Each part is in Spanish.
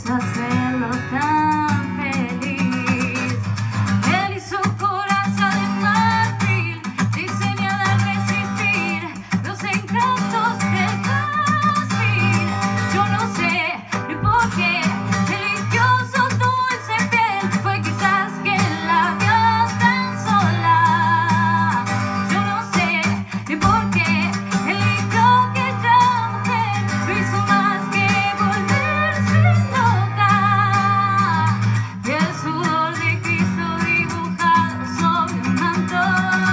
quiso hacerlo tan feliz. Él hizo coraza de marfil, diseñada a resistir los encantos del fácil. Yo no sé ni por qué delicioso dulce piel, fue quizás que la vio tan sola. Yo no sé ni por qué eligió que ella mujer lo hizo más que volverse loca. Y el sudor de Cristo dibujado sobre un manto,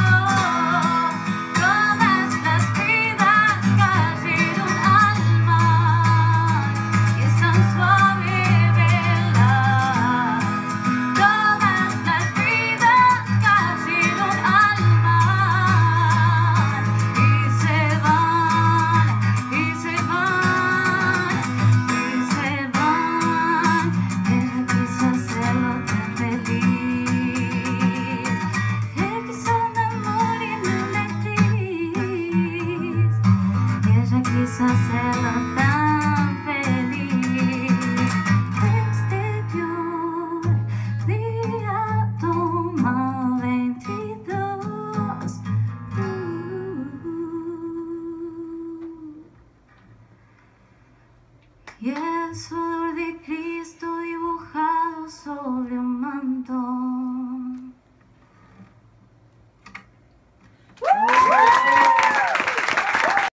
todas las vidas cayeron al mar. Y es tan suave verlas. Todas las vidas cayeron al mar. Y se van, y se van, y se van. Ella quiso hacerlo tan feliz. Él quiso un amor y no una actriz. Ella quiso hacerlo tan feliz. Exterior, día toma 22. Y el sudor de Cristo dibujado sobre